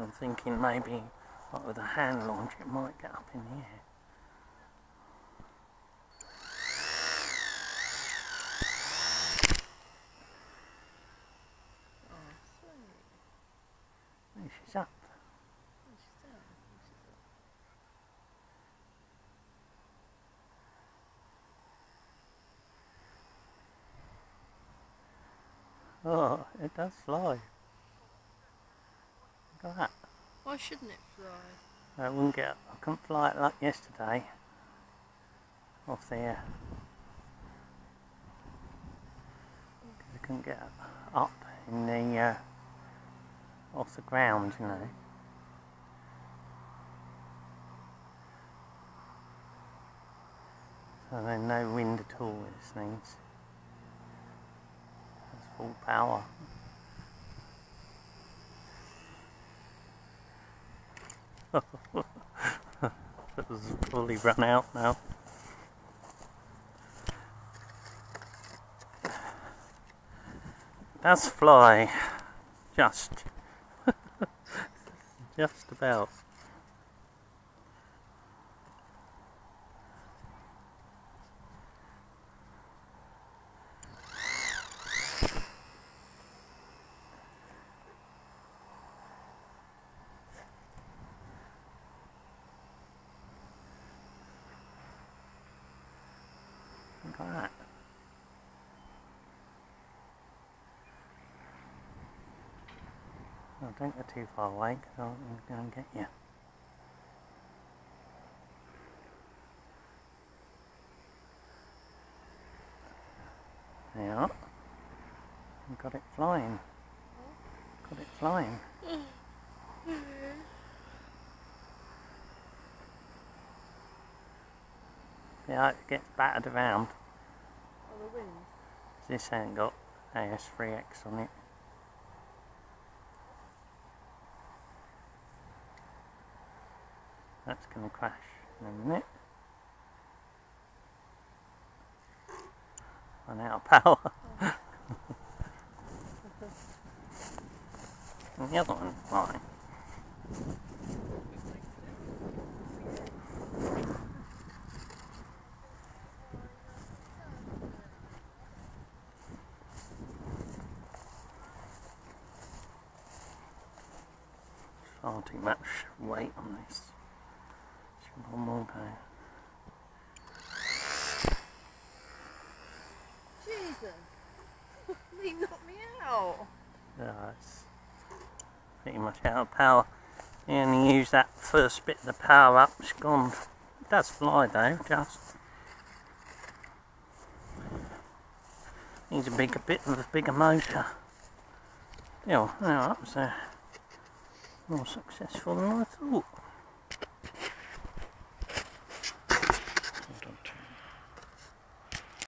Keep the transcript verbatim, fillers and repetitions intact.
I'm thinking maybe like with a hand launch it might get up in the air. There she's up. Oh, it does fly. Look at that. Why shouldn't it fly? I wouldn't get. I couldn't fly it like yesterday. Off there. Because I couldn't get up in the uh, off the ground, you know. So there's no wind at all with this thing. It's full power. It was fully run out now. Does fly, just, just about. Look at that. Oh, don't go too far away because I'm going to get you. There you are. You've got it flying. Got it flying. Yeah, it gets battered around. Oh, the wind? This ain't got A S three X on it. That's going to crash in a minute. Run out of power. Oh. And the other one's fine. Far too much weight on this. One more go. Jesus! He knocked me out! Yeah, it's pretty much out of power. You only use that first bit of the power up, it's gone. It does fly though, just. Needs a bigger bit of a bigger motor. Yeah, well, that was uh, more successful than I thought.